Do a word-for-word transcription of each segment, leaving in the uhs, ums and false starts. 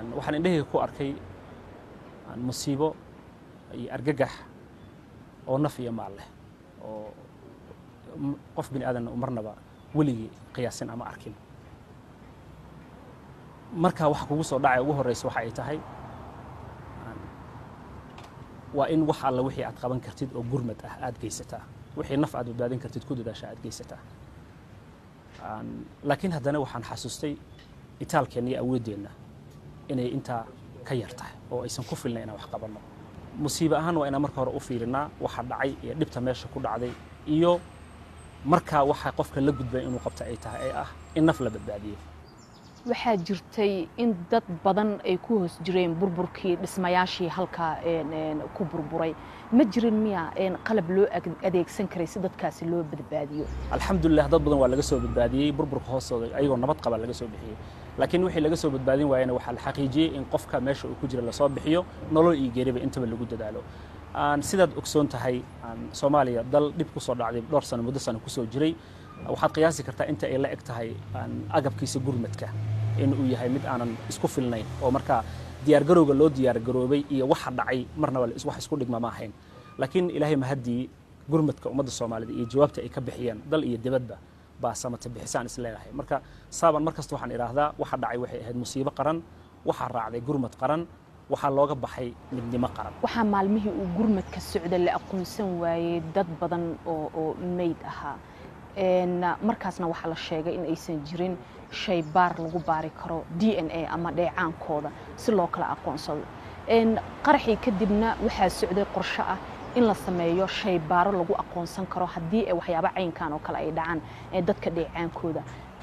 waxaan indhahayga ku arkay musiibo iyo argagax oo naf iyo maal leh oo qof bini aadan marnaba weligii qiyaasin ama arkin marka waxa kugu soo dhacay ugu horeysa waxa ay tahay waa in wax alla wixii aad qaban kartid oo gurmad ah aad geysataa wixii naf aad badbaadin kartid ku dadaasha aad geysataa laakiin haddana waxaan xasuustay itaalkeena iyo awoodeenna inay intaa ka yar tahay oo aysan ku filnayn inaan wax qabanno musiibo ahaan waa inaan marka hore u fiirinaa waxa dhacay iyo dhibta meesha ku dhacday iyo markaa waxa qofka la gudbay inuu qabto ay tahay ay ah in naf la badbaadiyo waxaa jirtay in dad badan ay ku hoos jireen burburkii dhismayaashii halka ku burburay ma jirin miya qalab loo adeegsan karay si dadkaasi loo badbaadiyo alxamdulillah dad badan waa laga soo badbaadiyay burburka hoostooda ayagoo nabad qaba laga soo bixiyay laakiin wixii laga soo badbaadin waayana waxa la xaqiijiyay in qofka meesha uu ku jira la soo bixiyo nolol iyo geeriba intaba lagu dadaalo aan sidaad ogsoon tahay Soomaaliya dal dib ku soo dhacday dhowr sano muddo sano ku soo jiray waxaad qiyaasi kartaa inta ay la eg tahay agabkiisa gurmadka in uu yahay mid aanan isku filnayn oo marka diyaar garowga loo diyaar garoobay iyo waxa dhacay marnaba wax isku dhigma ma ahayn laakiin ilaahay ma hadii gurmadka ummadda Soomaalida iyo jawaabta ay ka bixiyeen dal iyo dibadba baa samata bixisaan isleeyahay marka saaban markasta waxaan iraahdaa waxa dhacay waxay ahayd musiibo qaran waxa raacday gurmad qaran waxa looga baxay midnimo qaran waxa maalmihii uu gurmadka socda la aqoonsan waayay dad badan oo oo meyd ahaa een markaasna waxa la sheegay in aysan jirin shay baar lagu baari karo D N A ama dheecaankooda si loo kala aqoonsado een qarxi kadibna waxa socday qorshe ah in la sameeyo shay baaro lagu aqoonsan karo hadii ay waxyaabo caynkan oo kale ay dhacaan ee dadka dheecaankooda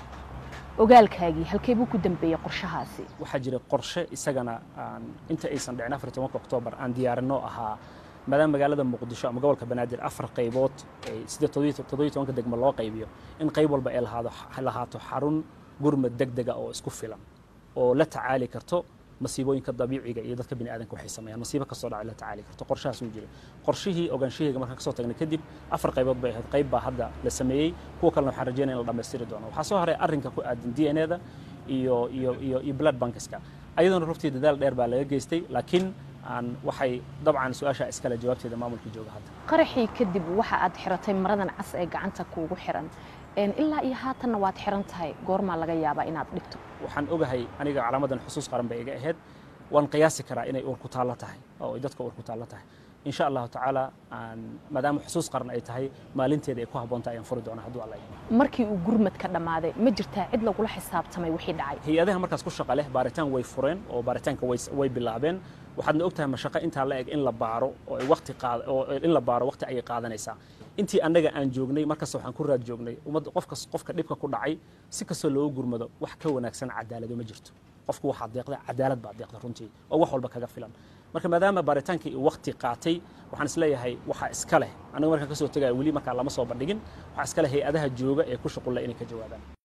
ogaalkaagii halkee buu ku dambeeyay qorshahaasi waxa jira qorshe isagana inta aysan dhicin afar iyo tobanka Oktoobar aan diyaarino ahaa maadaama magaalada Muqdisho ama gobolka Banaadir afar qaybood ee siddeed iyo toban degmo loo qaybiyo in qayb walba ay lahaado lahaato xarun gurmad degdeg ah oo isku filan oo la tacaali karto masiibooyinka dabiiciga iyo dadka bini aadanka waxay sameeyaan masiibo ka soo dhacay la tacaali karto qorshahaas uu jiray qorshihii ogaanshihiga markaan ka soo tagnay kadib afar qaybood bay ahayd qayb baa hadda la sameeyay kuwa kalena waxaan rajaynayaa in la dhameystiri doono waxa soo haray arrinka ku aadan D N A da iyo iyo iyo iyo blood bankiska ayadana ruftii dadaal dheer baa laga geystay laakiin aan waxay dabcan su'aasha iskala jawaabteeda maamulka jooga hadda qarxi kadib waxa aad xiratay maradan cas ee gacanta kuugu xiran een ilaa iyo haatan waad xiran tahay goorma laga yaabaa inaad dhigto waxaan ogahay aniga calaamadan xusuus qaran bay iga ahayd waan qiyaasi karaa inay uur ku taala tahay oo dadka uur ku taala tahay in sha Allah ta'ala aan maadaama xusuus qaran ay tahay maalinteeda ay ku haboontahay aan furi doono hadduu Allah markii uu gurmad ka dhamaaday ma jirtaa cid lagu la xisaabtamay wixii dhacay hay'adaha markaas ku shaqo leh baaritaan way fureen oo baaritaanka way way bilaabeen waxaadna ogtahay mashaqo inta la eg in la baaro oo ay waqti qaad oo in la baaro waqti ay qaadanaysaa intii anaga aan joognay markaas waxaan ku raad joognay umad qofka qofka dhibka ku dhacay si kastoo loo gurmado wax ka wanaagsan cadaalad ma jirto qofku waxa deeqda cadaalad baa deeqda runtii oo wax walba kaga filan marka maadaama baaritaankii waqti qaatay waxaan isleeyahay waxa iska leh aniga markaan ka soo tagay wali marka lama soo bandhigin waxa iska leh hay'adaha jooga ee ku shaqo leh inay ka jawaabaan